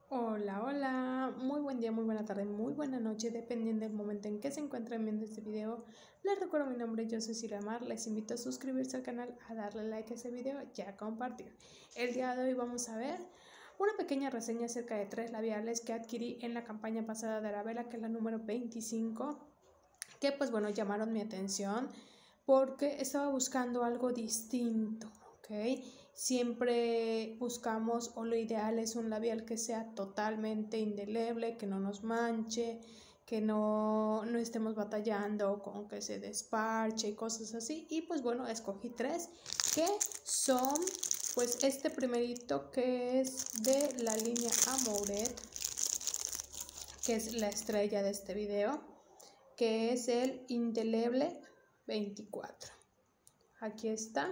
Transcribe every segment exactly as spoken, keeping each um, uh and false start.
Hola, hola, muy buen día, muy buena tarde, muy buena noche, dependiendo del momento en que se encuentren viendo este video. Les recuerdo mi nombre, yo soy Silvia Mar, les invito a suscribirse al canal, a darle like a este video y a compartir. El día de hoy vamos a ver una pequeña reseña acerca de tres labiales que adquirí en la campaña pasada de Arabella, que es la número veinticinco, que pues bueno, llamaron mi atención porque estaba buscando algo distinto. ¿ok? Siempre buscamos, o lo ideal es un labial que sea totalmente indeleble, que no nos manche, que no, no estemos batallando con que se desparche y cosas así. Y pues bueno, escogí tres que son pues este primerito, que es de la línea Amouret, que es la estrella de este video, que es el Indeleble veinticuatro. Aquí está.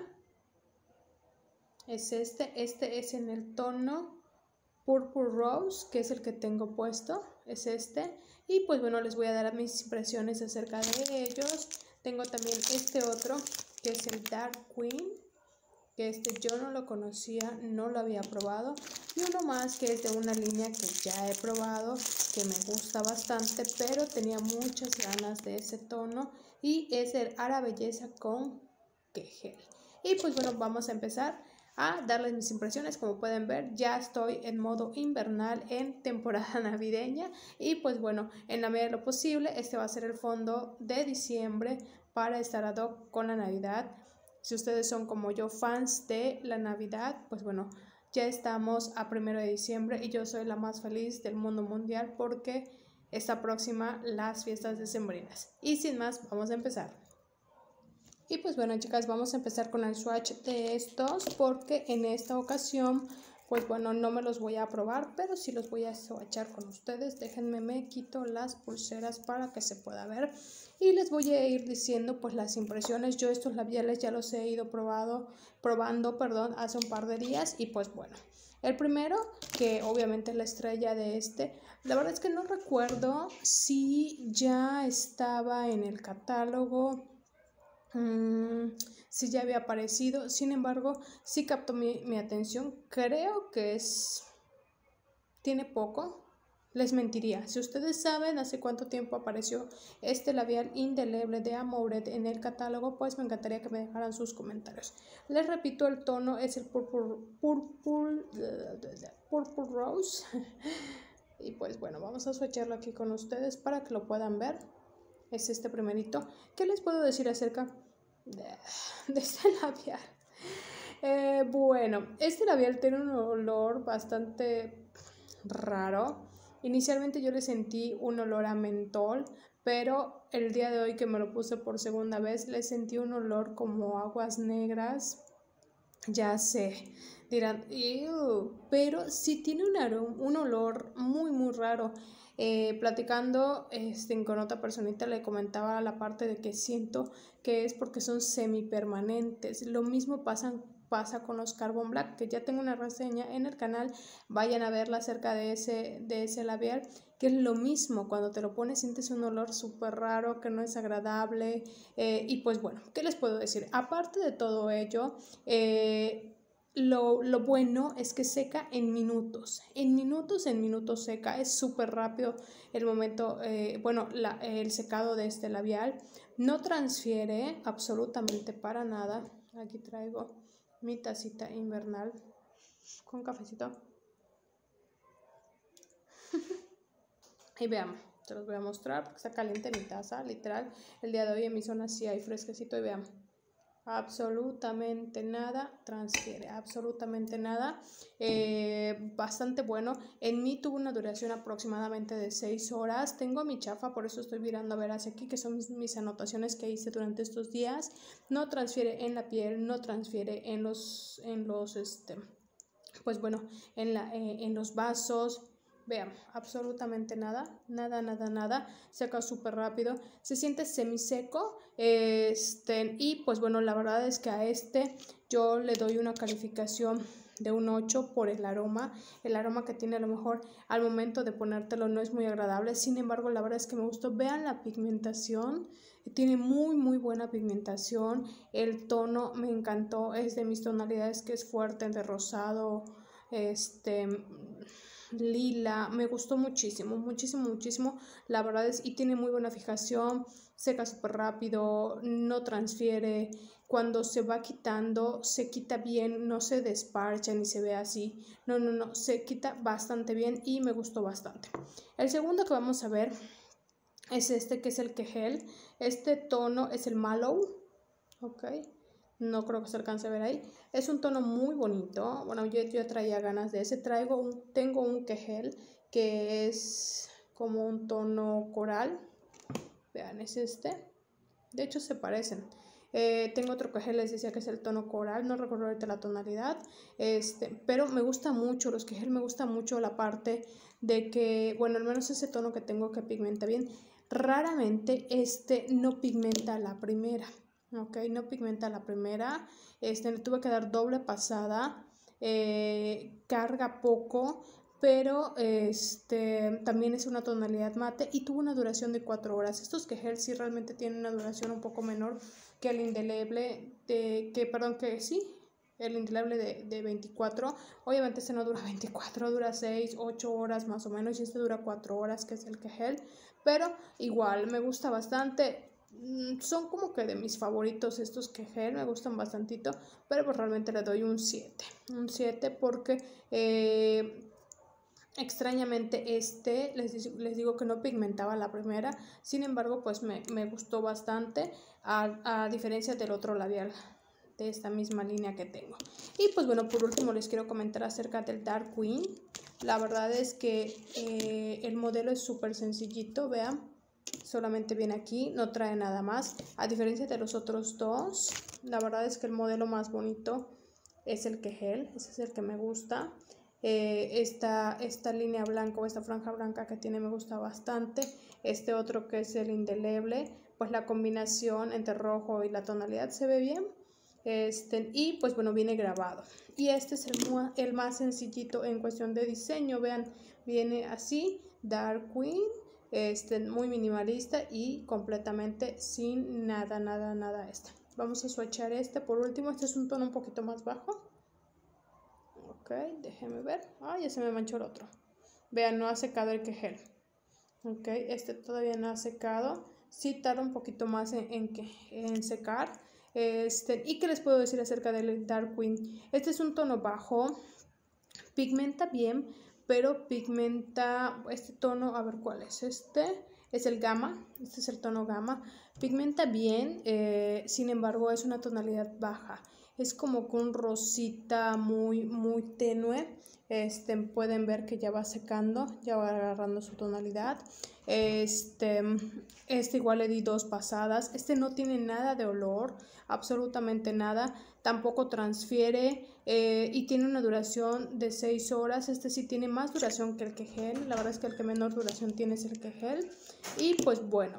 Es este, este es en el tono Purple Rose, que es el que tengo puesto, es este. Y pues bueno, les voy a dar mis impresiones acerca de ellos. Tengo también este otro, que es el Dark Queen, que este yo no lo conocía, no lo había probado. Y uno más que es de una línea que ya he probado, que me gusta bastante, pero tenía muchas ganas de ese tono, y es el Ara Belleza con Quejel. Y pues bueno, vamos a empezar a darles mis impresiones. Como pueden ver, ya estoy en modo invernal, en temporada navideña, y pues bueno, en la medida de lo posible este va a ser el fondo de diciembre para estar ad hoc con la Navidad. Si ustedes son como yo fans de la Navidad, pues bueno, ya estamos a primero de diciembre y yo soy la más feliz del mundo mundial porque está próxima las fiestas decembrinas. Y sin más, vamos a empezar. Y pues bueno, chicas, vamos a empezar con el swatch de estos, porque en esta ocasión pues bueno, no me los voy a probar, pero sí los voy a swatchar con ustedes. Déjenme, me quito las pulseras para que se pueda ver y les voy a ir diciendo pues las impresiones. Yo estos labiales ya los he ido probado, probando perdón, hace un par de días, y pues bueno, el primero, que obviamente es la estrella de este, la verdad es que no recuerdo si ya estaba en el catálogo, Mm, sí ya había aparecido, sin embargo, sí captó mi, mi atención. Creo que es... tiene poco. Les mentiría. Si ustedes saben hace cuánto tiempo apareció este labial indeleble de Amouret en el catálogo, pues me encantaría que me dejaran sus comentarios. Les repito, el tono es el Purple, purple, purple Rose. Y pues bueno, vamos a swatcharlo aquí con ustedes para que lo puedan ver. Es este primerito. ¿Qué les puedo decir acerca de, de este labial? Eh, bueno, este labial tiene un olor bastante raro. Inicialmente yo le sentí un olor a mentol, pero el día de hoy que me lo puse por segunda vez le sentí un olor como aguas negras. Ya sé, dirán, "Ew", pero sí tiene un, aroma, un olor muy muy raro. Eh, platicando este, con otra personita, le comentaba la parte de que siento que es porque son semipermanentes. Lo mismo pasa, pasa con los Carbon Black, que ya tengo una reseña en el canal, vayan a verla acerca de ese, de ese labial, que es lo mismo, cuando te lo pones sientes un olor súper raro, que no es agradable. Eh, y pues bueno, ¿qué les puedo decir? Aparte de todo ello, eh, lo, lo bueno es que seca en minutos, en minutos, en minutos seca, es súper rápido el momento, eh, bueno, la, el secado de este labial. No transfiere absolutamente para nada. Aquí traigo mi tacita invernal con cafecito. Y vean, se los voy a mostrar porque está caliente mi taza, literal. El día de hoy en mi zona sí hay fresquecito, y vean, absolutamente nada transfiere, absolutamente nada. Eh, bastante bueno. En mí tuvo una duración aproximadamente de seis horas. Tengo mi chafa, por eso estoy mirando a ver hacia aquí, que son mis, mis anotaciones que hice durante estos días. No transfiere en la piel, no transfiere en los, en los, este, pues bueno, en, la, eh, en los vasos. Vean, absolutamente nada, nada, nada, nada, seca súper rápido, se siente semiseco, este, y pues bueno, la verdad es que a este yo le doy una calificación de un ocho por el aroma. El aroma que tiene, a lo mejor al momento de ponértelo no es muy agradable, sin embargo la verdad es que me gustó. Vean la pigmentación, tiene muy muy buena pigmentación. El tono me encantó, es de mis tonalidades, que es fuerte, de rosado, este lila, me gustó muchísimo, muchísimo, muchísimo, la verdad es, y tiene muy buena fijación, seca súper rápido, no transfiere, cuando se va quitando, se quita bien, no se desparcha ni se ve así, no, no, no, se quita bastante bien y me gustó bastante. El segundo que vamos a ver es este, que es el Kegel. Este tono es el Mallow, ok, no creo que se alcance a ver ahí. Es un tono muy bonito. Bueno, yo, yo traía ganas de ese. Traigo un, tengo un Kegel que es como un tono coral. Vean, es este. De hecho, se parecen. Eh, tengo otro Kegel, les decía que es el tono coral. No recuerdo ahorita la tonalidad. Este, pero me gusta mucho los Kegel. Me gusta mucho la parte de que, bueno, al menos ese tono que tengo que pigmenta bien. Raramente este no pigmenta la primera. Ok, no pigmenta la primera, este, le tuve que dar doble pasada, eh, carga poco, pero este, también es una tonalidad mate y tuvo una duración de cuatro horas. Estos Kegel sí realmente tienen una duración un poco menor que el indeleble, de, que perdón, que sí, el indeleble de, de veinticuatro. Obviamente este no dura veinticuatro, dura seis, ocho horas más o menos, y este dura cuatro horas, que es el Kegel, pero igual me gusta bastante. Son como que de mis favoritos estos Kegel, me gustan bastantito, pero pues realmente le doy un siete, un siete porque eh, extrañamente este, les, les digo que no pigmentaba la primera, sin embargo pues me, me gustó bastante, a, a diferencia del otro labial de esta misma línea que tengo. Y pues bueno, por último les quiero comentar acerca del Dark Queen. La verdad es que eh, el modelo es súper sencillito, vean. Solamente viene aquí, no trae nada más, a diferencia de los otros dos. La verdad es que el modelo más bonito es el Kegel, ese es el que me gusta. Eh, esta, esta línea blanca o esta franja blanca que tiene me gusta bastante. Este otro que es el indeleble, pues la combinación entre rojo y la tonalidad se ve bien. Este, y pues bueno, viene grabado. Y este es el, el más sencillito en cuestión de diseño, vean, viene así, Dark Queen. Este, muy minimalista y completamente sin nada, nada, nada este. Vamos a swatchar este por último. Este es un tono un poquito más bajo. Ok, déjenme ver. Ah, ya se me manchó el otro. Vean, no ha secado el Kegel. Ok, este todavía no ha secado. Sí tarda un poquito más en, en, en secar. Este, ¿y qué les puedo decir acerca del Dark Queen? Este es un tono bajo. Pigmenta bien, pero pigmenta este tono, a ver cuál es este, es el Gamma, este es el tono Gamma, pigmenta bien, eh, sin embargo es una tonalidad baja, es como con rosita muy, muy tenue. Este, pueden ver que ya va secando, ya va agarrando su tonalidad. Este, este igual le di dos pasadas. Este no tiene nada de olor, absolutamente nada, tampoco transfiere eh, y tiene una duración de seis horas. Este sí tiene más duración que el Kegel, la verdad es que el que menor duración tiene es el Kegel. Y pues bueno,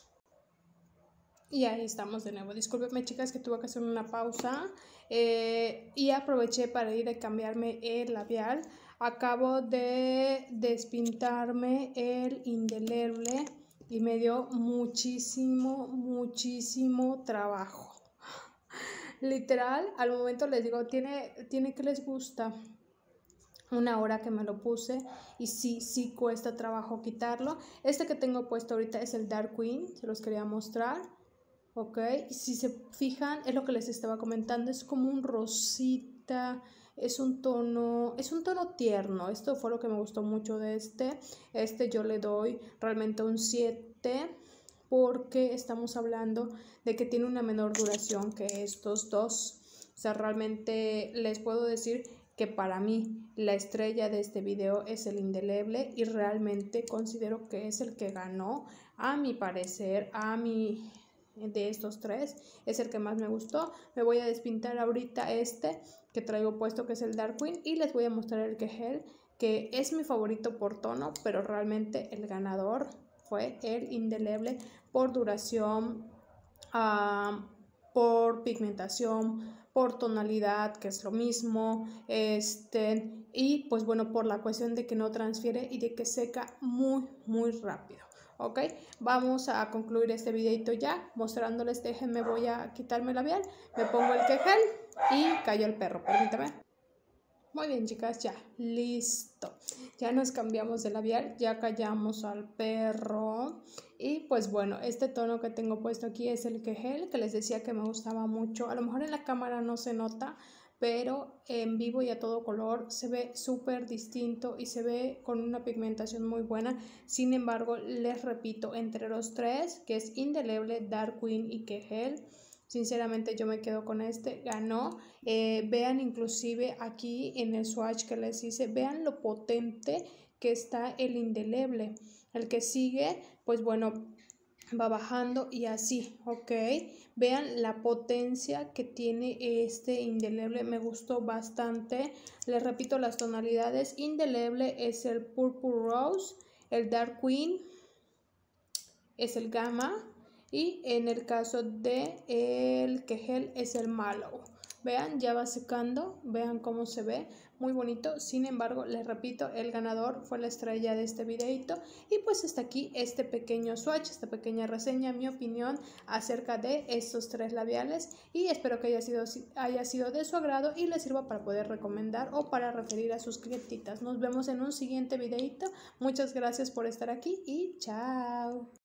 y ahí estamos de nuevo. Discúlpenme, chicas, que tuve que hacer una pausa eh, y aproveché para ir a cambiarme el labial. Acabo de despintarme el indeleble y me dio muchísimo, muchísimo trabajo. Literal, al momento les digo, tiene, tiene que les gusta una hora que me lo puse y sí, sí cuesta trabajo quitarlo. Este que tengo puesto ahorita es el Dark Queen, se los quería mostrar. Ok, si se fijan, es lo que les estaba comentando, es como un rosita, es un tono, es un tono tierno. Esto fue lo que me gustó mucho de este. Este yo le doy realmente un siete porque estamos hablando de que tiene una menor duración que estos dos. O sea, realmente les puedo decir que para mí la estrella de este video es el indeleble y realmente considero que es el que ganó, a mi parecer, a mi... de estos tres es el que más me gustó. Me voy a despintar ahorita este que traigo puesto, que es el Dark Queen, y les voy a mostrar el Kegel, que es mi favorito por tono, pero realmente el ganador fue el indeleble por duración, uh, por pigmentación, por tonalidad, que es lo mismo, este, y pues bueno, por la cuestión de que no transfiere y de que seca muy muy rápido. Ok, vamos a concluir este videito ya mostrándoles. Déjenme, voy a quitarme el labial, me pongo el Kegel y cayó el perro, permítame. Muy bien, chicas, ya, listo. Ya nos cambiamos de labial, ya callamos al perro. Y pues bueno, este tono que tengo puesto aquí es el Kegel, que les decía que me gustaba mucho. A lo mejor en la cámara no se nota, pero en vivo y a todo color se ve súper distinto y se ve con una pigmentación muy buena. Sin embargo, les repito, entre los tres, que es Indeleble, Dark Queen y Kegel, sinceramente yo me quedo con este, ganó. Eh, vean inclusive aquí en el swatch que les hice, vean lo potente que está el Indeleble. El que sigue, pues bueno, va bajando y así, ok. Vean la potencia que tiene este Indeleble, me gustó bastante. Les repito las tonalidades, Indeleble es el Purple Rose, el Dark Queen es el Gamma y en el caso de el Kegel es el Mallow. Vean, ya va secando, vean cómo se ve, muy bonito. Sin embargo, les repito, el ganador fue la estrella de este videito. Y pues hasta aquí este pequeño swatch, esta pequeña reseña, mi opinión acerca de estos tres labiales. Y espero que haya sido, haya sido de su agrado y les sirva para poder recomendar o para referir a sus clientitas. Nos vemos en un siguiente videito. Muchas gracias por estar aquí y chao.